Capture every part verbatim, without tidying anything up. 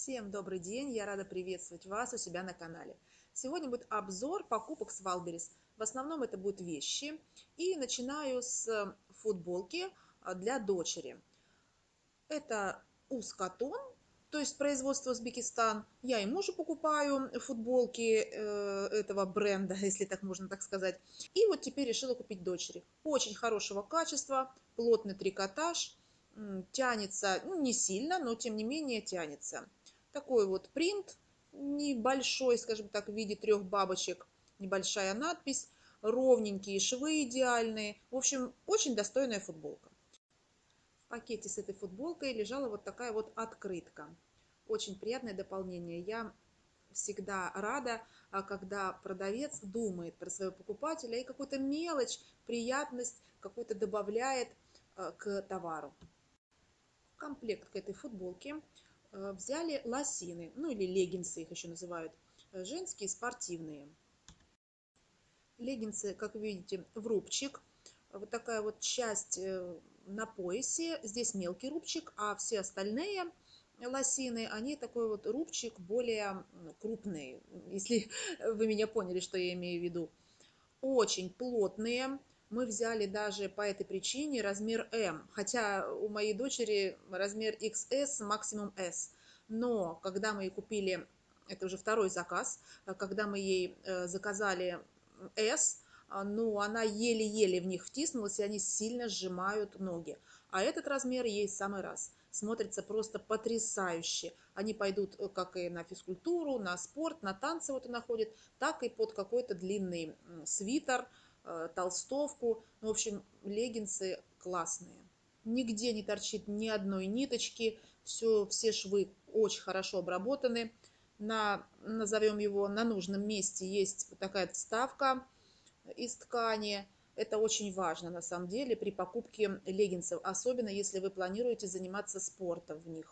Всем добрый день! Я рада приветствовать вас у себя на канале. Сегодня будет обзор покупок с Вайлдберрис. В основном это будут вещи. И начинаю с футболки для дочери. Это узкотон, то есть производство Узбекистан. Я и мужу покупаю футболки э, этого бренда, если так можно так сказать. И вот теперь решила купить дочери. Очень хорошего качества, плотный трикотаж. Тянется, ну, не сильно, но тем не менее тянется. Такой вот принт небольшой, скажем так, в виде трех бабочек. Небольшая надпись, ровненькие швы идеальные. В общем, очень достойная футболка. В пакете с этой футболкой лежала вот такая вот открытка. Очень приятное дополнение. Я всегда рада, когда продавец думает про своего покупателя и какую-то мелочь, приятность какую-то добавляет к товару. В комплект к этой футболке взяли лосины, ну или леггинсы их еще называют, женские спортивные. Леггинсы, как видите, в рубчик. Вот такая вот часть на поясе. Здесь мелкий рубчик, а все остальные лосины, они такой вот рубчик более крупный, если вы меня поняли, что я имею в виду. Очень плотные. Мы взяли даже по этой причине размер эм, хотя у моей дочери размер икс эс, максимум эс. Но когда мы ей купили, это уже второй заказ, когда мы ей заказали эс, ну, она еле-еле в них втиснулась, и они сильно сжимают ноги. А этот размер ей в самый раз. Смотрится просто потрясающе. Они пойдут как и на физкультуру, на спорт, на танцы вот она ходит, так и под какой-то длинный свитер, толстовку. В общем, леггинсы классные. Нигде не торчит ни одной ниточки. Все, все швы очень хорошо обработаны. На, назовем его, на нужном месте есть такая вставка из ткани. Это очень важно на самом деле при покупке леггинсов, особенно если вы планируете заниматься спортом в них.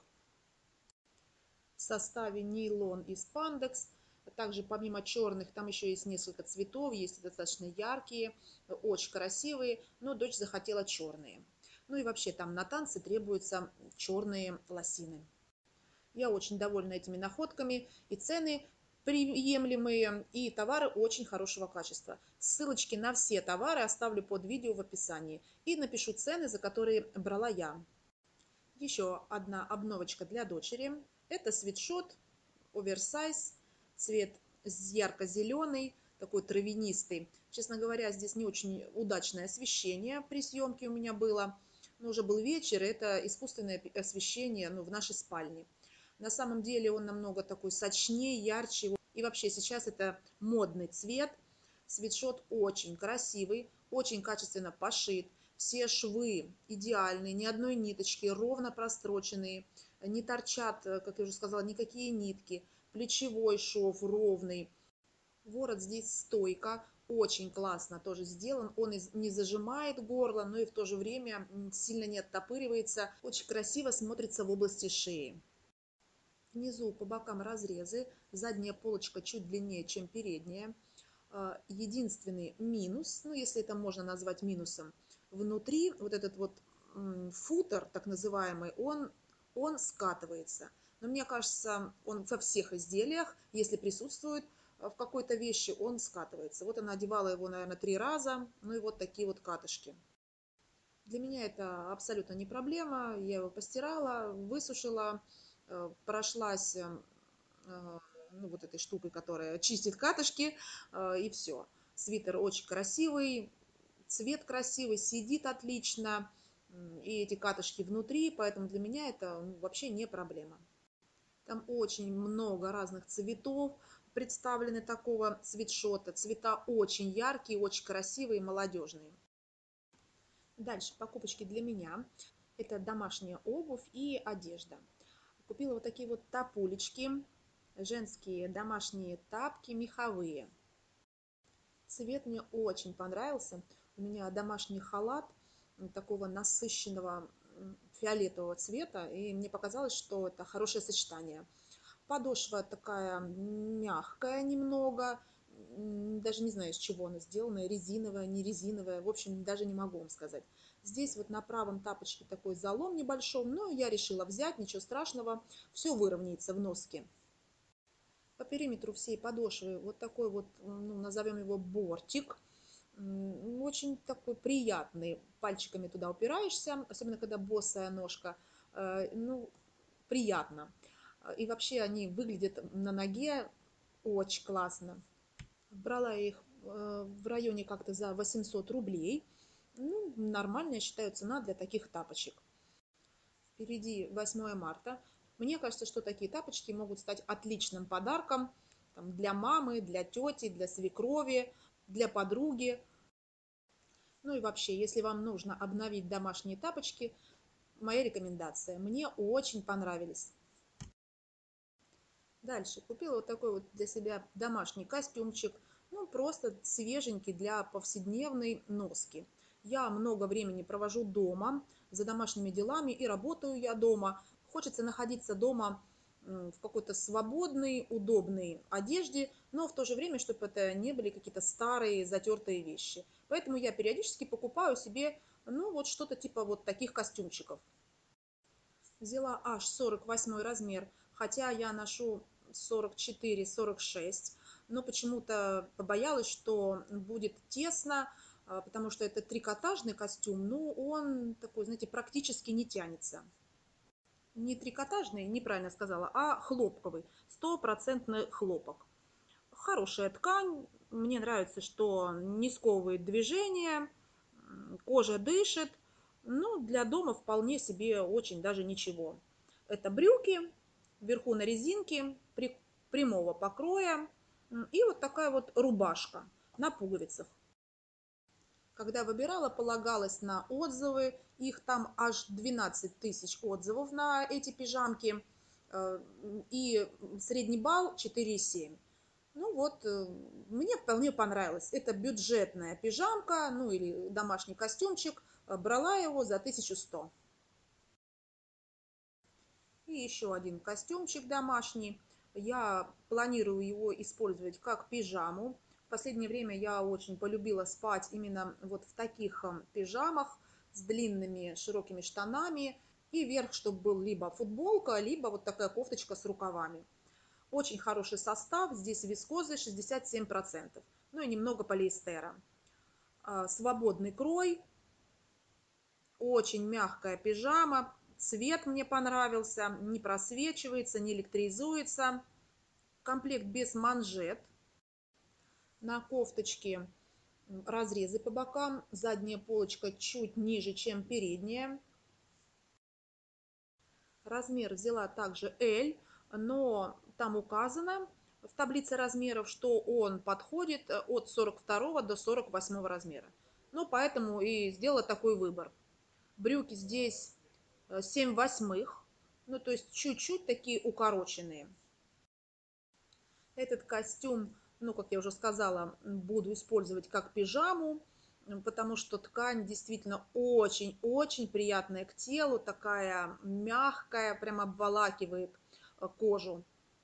В составе нейлон и спандекс. Также помимо черных там еще есть несколько цветов, есть достаточно яркие, очень красивые, но дочь захотела черные. Ну и вообще там на танцы требуются черные лосины. Я очень довольна этими находками, и цены приемлемые, и товары очень хорошего качества. Ссылочки на все товары оставлю под видео в описании и напишу цены, за которые брала я. Еще одна обновочка для дочери. Это свитшот оверсайз, цвет ярко-зеленый, такой травянистый. Честно говоря, здесь не очень удачное освещение при съемке у меня было. Но уже был вечер, это искусственное освещение, ну, в нашей спальне. На самом деле он намного такой сочнее, ярче. И вообще сейчас это модный цвет. Свитшот очень красивый, очень качественно пошит. Все швы идеальные, ни одной ниточки, ровно простроченные. Не торчат, как я уже сказала, никакие нитки. Плечевой шов ровный. Ворот здесь стойка. Очень классно тоже сделан. Он не зажимает горло, но и в то же время сильно не оттопыривается. Очень красиво смотрится в области шеи. Внизу по бокам разрезы. Задняя полочка чуть длиннее, чем передняя. Единственный минус, ну если это можно назвать минусом, внутри вот этот вот футер, так называемый, он, он скатывается. Но мне кажется, он во всех изделиях, если присутствует в какой-то вещи, он скатывается. Вот она одевала его, наверное, три раза, ну и вот такие вот катышки. Для меня это абсолютно не проблема. Я его постирала, высушила, прошлась ну, вот этой штукой, которая чистит катышки, и все. Свитер очень красивый, цвет красивый, сидит отлично, и эти катышки внутри, поэтому для меня это ну, вообще не проблема. Там очень много разных цветов представлены такого свитшота. Цвета очень яркие, очень красивые, молодежные. Дальше покупочки для меня. Это домашняя обувь и одежда. Купила вот такие вот тапулечки, женские домашние тапки меховые. Цвет мне очень понравился. У меня домашний халат такого насыщенного фиолетового цвета, и мне показалось, что это хорошее сочетание. Подошва такая мягкая немного, даже не знаю, из чего она сделана, резиновая, не резиновая, в общем, даже не могу вам сказать. Здесь вот на правом тапочке такой залом небольшой, но я решила взять, ничего страшного, все выровняется в носке. По периметру всей подошвы вот такой вот, ну, назовем его бортик. Очень такой приятный. Пальчиками туда упираешься, особенно когда босая ножка. Э, Ну, приятно. И вообще они выглядят на ноге очень классно. Брала я их э, в районе как-то за восемьсот рублей. Ну, нормальная, считаю, цена для таких тапочек. Впереди восьмое марта. Мне кажется, что такие тапочки могут стать отличным подарком там, для мамы, для тети, для свекрови, для подруги. Ну и вообще, если вам нужно обновить домашние тапочки, моя рекомендация. Мне очень понравились. Дальше купила вот такой вот для себя домашний костюмчик, ну просто свеженький для повседневной носки. Я много времени провожу дома за домашними делами и работаю я дома. Хочется находиться дома в какой-то свободной, удобной одежде, но в то же время, чтобы это не были какие-то старые, затертые вещи. Поэтому я периодически покупаю себе, ну вот что-то типа вот таких костюмчиков. Взяла аж сорок восьмой размер, хотя я ношу сорок четыре сорок шесть, но почему-то побоялась, что будет тесно, а, потому что это трикотажный костюм, но он такой, знаете, практически не тянется. Не трикотажный, неправильно сказала, а хлопковый, стопроцентный хлопок. Хорошая ткань, мне нравится, что не сковывает движение, кожа дышит, ну, для дома вполне себе очень даже ничего. Это брюки, вверху на резинке, прямого покроя, и вот такая вот рубашка на пуговицах. Когда выбирала, полагалась на отзывы, их там аж двенадцать тысяч отзывов на эти пижамки, э, и средний балл четыре и семь. Ну вот, э, мне вполне понравилось. Это бюджетная пижамка, ну или домашний костюмчик. Брала его за тысячу сто. И еще один костюмчик домашний. Я планирую его использовать как пижаму. В последнее время я очень полюбила спать именно вот в таких э, пижамах с длинными широкими штанами. И верх, чтобы был либо футболка, либо вот такая кофточка с рукавами. Очень хороший состав, здесь вискозы шестьдесят семь процентов, ну и немного полиэстера. А, свободный крой, очень мягкая пижама, цвет мне понравился, не просвечивается, не электризуется. Комплект без манжет. На кофточке разрезы по бокам, задняя полочка чуть ниже, чем передняя. Размер взяла также L, но там указано в таблице размеров, что он подходит от сорок второго до сорок восьмого размера. Ну, поэтому и сделала такой выбор. Брюки здесь семь восьмых, ну, то есть чуть-чуть такие укороченные. Этот костюм, ну, как я уже сказала, буду использовать как пижаму, потому что ткань действительно очень-очень приятная к телу, такая мягкая, прям обволакивает э, кожу.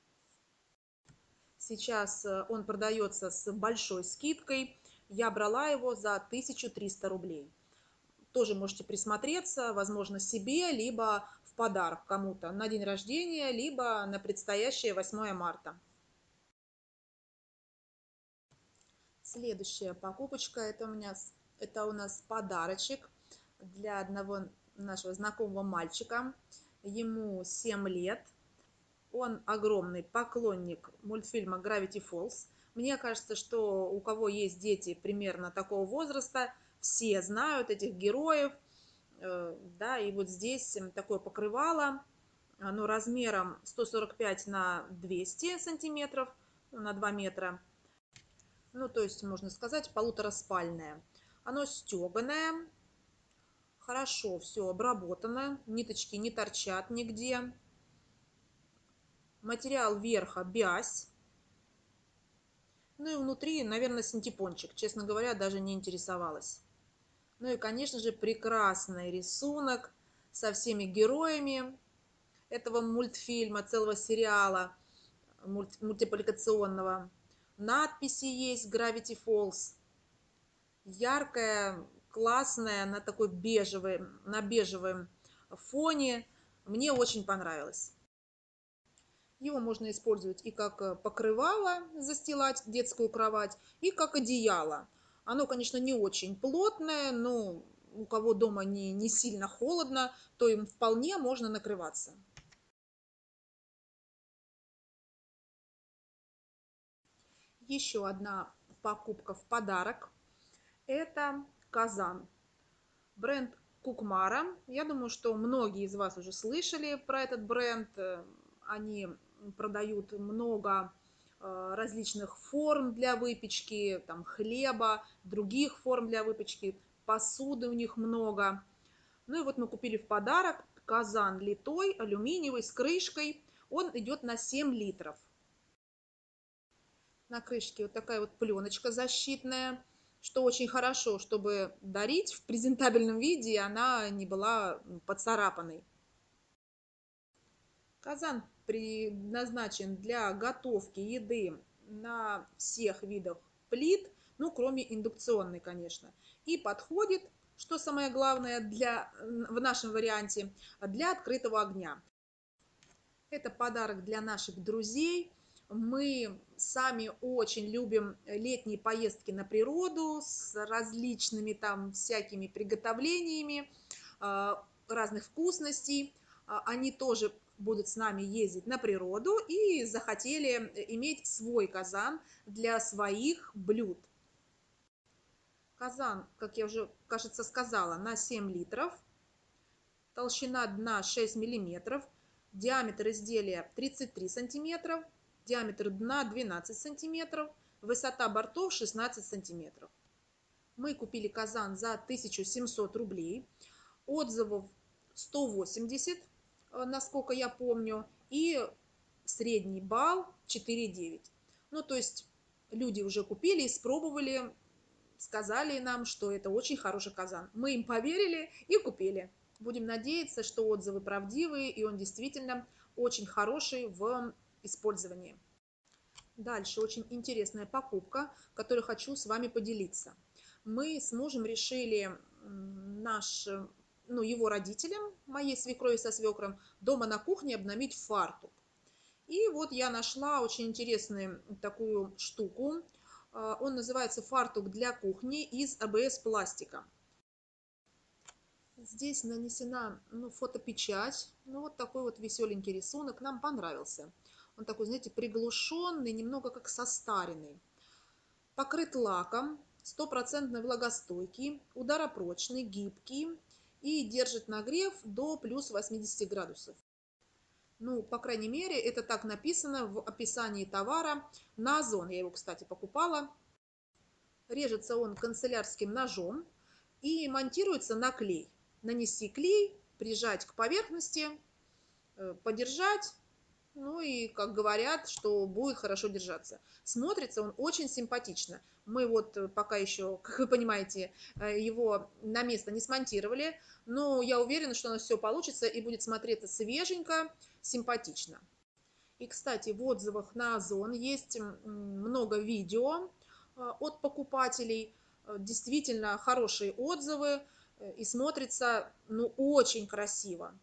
Сейчас э, он продается с большой скидкой. Я брала его за тысячу триста рублей. Тоже можете присмотреться, возможно, себе, либо в подарок кому-то на день рождения, либо на предстоящее восьмое марта. Следующая покупочка, это у меня, это у нас подарочек для одного нашего знакомого мальчика. Ему семь лет. Он огромный поклонник мультфильма Gravity Falls. Мне кажется, что у кого есть дети примерно такого возраста, все знают этих героев. Э, Да, и вот здесь такое покрывало, оно размером сто сорок пять на двести сантиметров, ну, на два метра. Ну, то есть, можно сказать, полутораспальное. Оно стеганое, хорошо все обработано, ниточки не торчат нигде. Материал верха бязь. Ну и внутри, наверное, синтепончик. Честно говоря, даже не интересовалась. Ну и, конечно же, прекрасный рисунок со всеми героями этого мультфильма, целого сериала мультипликационного. Надписи есть Gravity Falls. Яркая, классная, на такой бежевый, на бежевом фоне. Мне очень понравилось. Его можно использовать и как покрывало, застилать детскую кровать, и как одеяло. Оно, конечно, не очень плотное, но у кого дома не, не сильно холодно, то им вполне можно накрываться. Еще одна покупка в подарок. Это казан. Бренд Кукмара. Я думаю, что многие из вас уже слышали про этот бренд. Они продают много различных форм для выпечки, там хлеба, других форм для выпечки, посуды у них много. Ну и вот мы купили в подарок казан литой, алюминиевый, с крышкой. Он идет на семь литров. На крышке вот такая вот пленочка защитная, что очень хорошо, чтобы дарить в презентабельном виде, и она не была поцарапанной. Казан предназначен для готовки еды на всех видах плит, ну, кроме индукционной, конечно. И подходит, что самое главное для, в нашем варианте, для открытого огня. Это подарок для наших друзей. Мы сами очень любим летние поездки на природу с различными там всякими приготовлениями разных вкусностей. Они тоже будут с нами ездить на природу и захотели иметь свой казан для своих блюд. Казан, как я уже, кажется, сказала, на семь литров. Толщина дна шесть миллиметров. Диаметр изделия тридцать три сантиметра. Диаметр дна двенадцать сантиметров. Высота бортов шестнадцать сантиметров. Мы купили казан за тысячу семьсот рублей. Отзывов сто восемьдесят, насколько я помню. И средний балл четыре и девять. Ну, то есть люди уже купили, испробовали, сказали нам, что это очень хороший казан. Мы им поверили и купили. Будем надеяться, что отзывы правдивые, и он действительно очень хороший в использовании. Дальше очень интересная покупка, которую хочу с вами поделиться. Мы с мужем решили наш, ну, его родителям, моей свекрови со свекром, дома на кухне обновить фартук. И вот я нашла очень интересную такую штуку. Он называется фартук для кухни из а бэ эс пластика. Здесь нанесена, ну, фотопечать. Ну, вот такой вот веселенький рисунок. Нам понравился. Он такой, знаете, приглушенный, немного как состаренный. Покрыт лаком, стопроцентно влагостойкий, ударопрочный, гибкий и держит нагрев до плюс восьмидесяти градусов. Ну, по крайней мере, это так написано в описании товара на Озон. Я его, кстати, покупала. Режется он канцелярским ножом и монтируется на клей. Нанести клей, прижать к поверхности, подержать, ну и, как говорят, что будет хорошо держаться. Смотрится он очень симпатично. Мы вот пока еще, как вы понимаете, его на место не смонтировали, но я уверена, что у нас все получится и будет смотреться свеженько, симпатично. И, кстати, в отзывах на Озон есть много видео от покупателей, действительно хорошие отзывы, и смотрится, ну, очень красиво.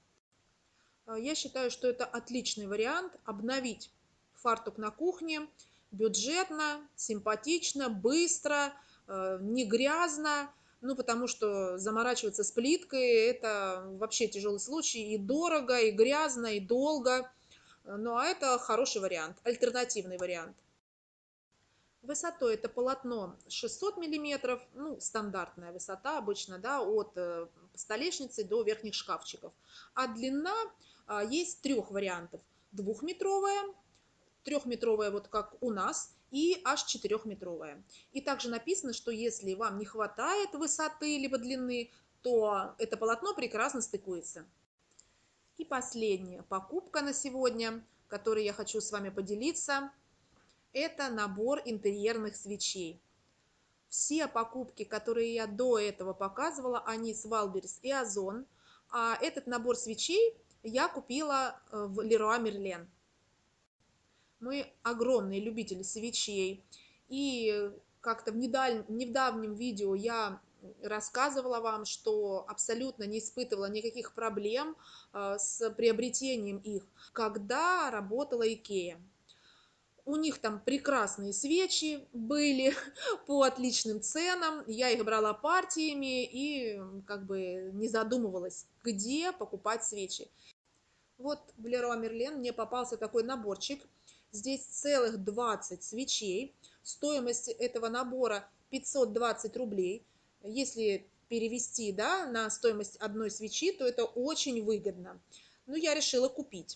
Я считаю, что это отличный вариант обновить фартук на кухне бюджетно, симпатично, быстро, не грязно. Ну, потому что заморачиваться с плиткой – это вообще тяжелый случай, и дорого, и грязно, и долго. Ну, а это хороший вариант, альтернативный вариант. Высотой это полотно шестьсот миллиметров, ну, стандартная высота обычно, да, от столешницы до верхних шкафчиков. А длина а, есть трех вариантов. Двухметровая, трехметровая, вот как у нас, и аж четырехметровая. И также написано, что если вам не хватает высоты либо длины, то это полотно прекрасно стыкуется. И последняя покупка на сегодня, которой я хочу с вами поделиться, это набор интерьерных свечей. Все покупки, которые я до этого показывала, они с Валберес и Озон. А этот набор свечей я купила в Леруа Мерлен. Мы огромные любители свечей. И как-то в недавнем видео я рассказывала вам, что абсолютно не испытывала никаких проблем а, с приобретением их, когда работала Икея. У них там прекрасные свечи были по отличным ценам. Я их брала партиями и м, как бы не задумывалась, где покупать свечи. Вот в Леруа Мерлен мне попался такой наборчик. Здесь целых двадцать свечей. Стоимость этого набора пятьсот двадцать рублей. Если перевести, да, на стоимость одной свечи, то это очень выгодно. Ну, я решила купить.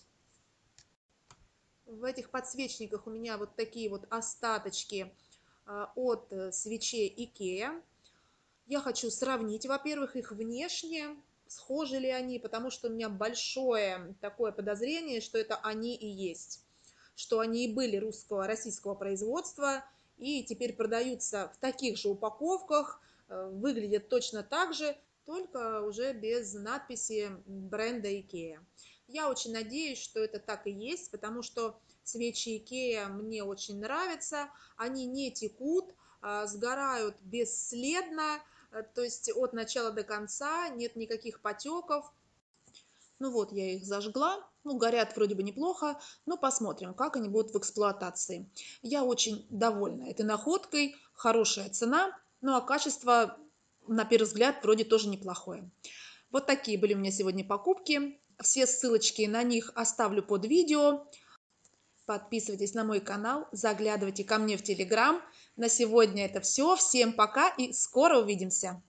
В этих подсвечниках у меня вот такие вот остаточки а, от э, свечей Икея. Я хочу сравнить, во-первых, их внешне, схожи ли они, потому что у меня большое такое подозрение, что это они и есть, что они и были русского, российского производства, и теперь продаются в таких же упаковках, э, выглядят точно так же, только уже без надписи бренда Икея. Я очень надеюсь, что это так и есть, потому что свечи Икея мне очень нравятся, они не текут, а, сгорают бесследно, э, то есть от начала до конца нет никаких потеков. Ну вот, я их зажгла, ну, горят вроде бы неплохо, но посмотрим, как они будут в эксплуатации. Я очень довольна этой находкой, хорошая цена, ну а качество, на первый взгляд, вроде тоже неплохое. Вот такие были у меня сегодня покупки. Все ссылочки на них оставлю под видео. Подписывайтесь на мой канал, заглядывайте ко мне в Телеграм. На сегодня это все. Всем пока и скоро увидимся!